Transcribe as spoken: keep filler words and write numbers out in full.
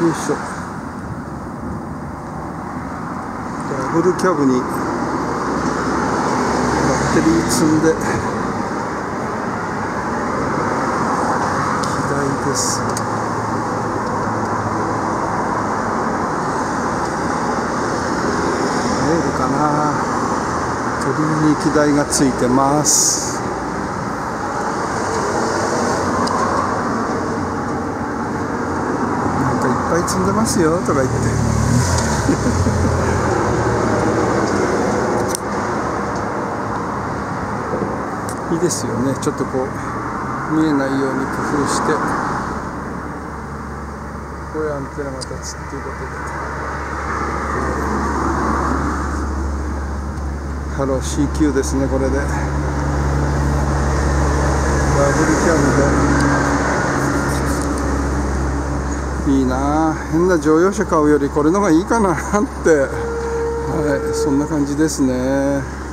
いしょ。ダブルキャブにバッテリー積んで機台です。見えるかな。鳥に機台がついてます。なんかいっぱい積んでますよとか言っていいですよね。ちょっとこう見えないように工夫して、こういうアンテナが立つっていうことで、ハロー シーキュー ですね。これでダブルキャブでいいな。変な乗用車買うよりこれのがいいかなって、はい、そんな感じですね。